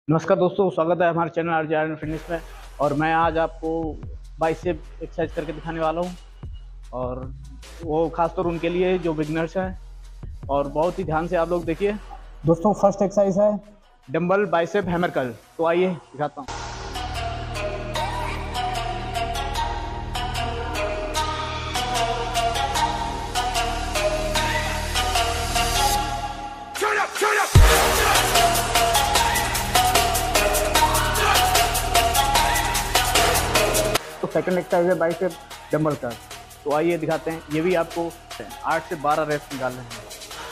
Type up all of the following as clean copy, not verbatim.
नमस्कार दोस्तों, स्वागत है हमारे चैनल आरजे आयरन फिटनेस में। और मैं आज आपको बाइसेप एक्सरसाइज करके दिखाने वाला हूं, और वो खासतौर उनके लिए जो बिगनर्स हैं। और बहुत ही ध्यान से आप लोग देखिए दोस्तों। फर्स्ट एक्सरसाइज है डंबल बाइसेप हैमर कर्ल। तो आइए दिखाता हूँ। तो सेकंड एक्सरसाइज है बाइसेप डंबल कर्ल। तो आइए दिखाते हैं। ये भी आपको 8 से 12 रेप्स निकालने हैं।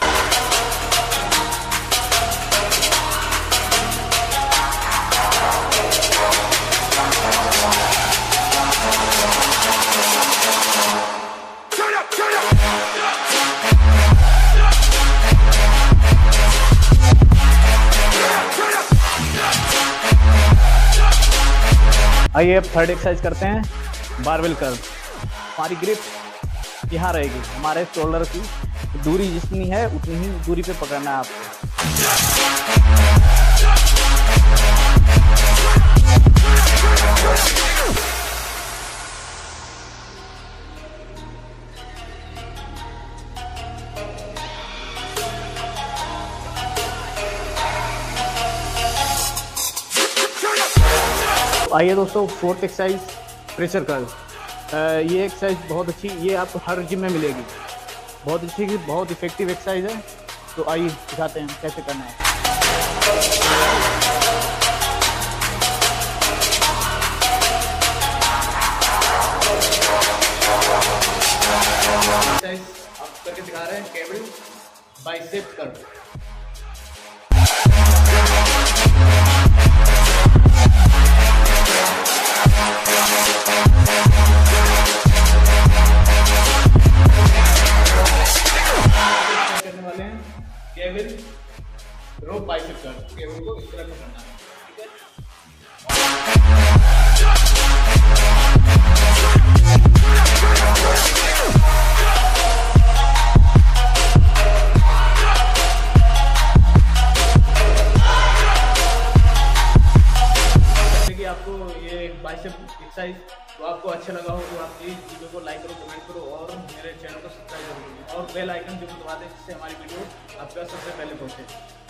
आइए अब थर्ड एक्सरसाइज करते हैं बारबेल कर्ल। हमारी ग्रिप यहाँ रहेगी, हमारे शोल्डर की दूरी जितनी है उतनी ही दूरी पे पकड़ना है आपको। आइए दोस्तों, फोर्थ एक्सरसाइज प्रेशर कर्ल। ये एक्सरसाइज बहुत अच्छी, ये आपको हर जिम में मिलेगी। बहुत अच्छी, बहुत इफेक्टिव एक्सरसाइज है। तो आइए दिखाते हैं कैसे करना है। एक्सरसाइज आप करके दिखा रहे हैं cable bicep curl. Cable rope bicep curl. Cable को इस तरह पकड़ना है, ठीक है। जैसे कि आपको ये बाइसेप एक्सरसाइज तो आपको अच्छा लगा हो तो आप प्लीज़ वीडियो को लाइक करो, कमेंट करो और मेरे चैनल को सब्सक्राइब करो और बेल आइकन जरूर दबा दें, जिससे हमारी वीडियो आपका सबसे पहले पहुंचे।